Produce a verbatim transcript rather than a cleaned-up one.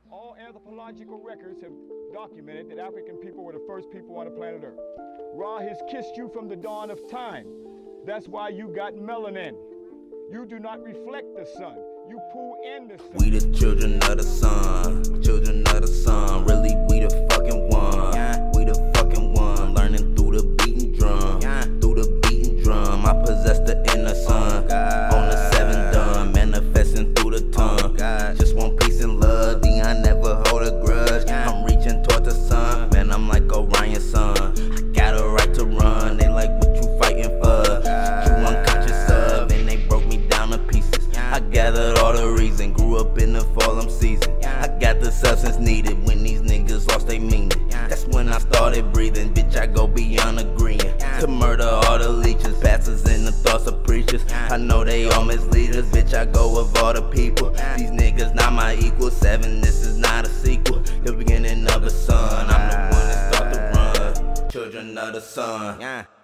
All anthropological records have documented that African people were the first people on the planet Earth. Ra has kissed you from the dawn of time. That's why you got melanin. You do not reflect the sun. You pull in the sun. We the children of the sun, children of the sun. Really, we the fucking one. Yeah. We the fucking one. Learning through the beating drum, yeah. Through the beating drum. I possess the inner sun. Oh, on the seven done, manifesting through the tongue. Oh, just want peace and love. D, I never hold a grudge. Yeah. I'm reaching toward the sun, man. I'm like Orion's son. I got a right to run. They like what you fighting for. You unconscious of, and they broke me down to pieces. I gathered all the reason, grew up in the fall season. I got the substance needed when these niggas lost their meaning. That's when I started breathing, bitch, I go beyond agreeing. To murder all the leeches, pastors and the thoughts of preachers. I know they all misleaders, bitch, I go with all the people. These niggas not my equal, seven, this is not a sequel. The beginning of the sun, I'm the one that start to run. Children of the sun.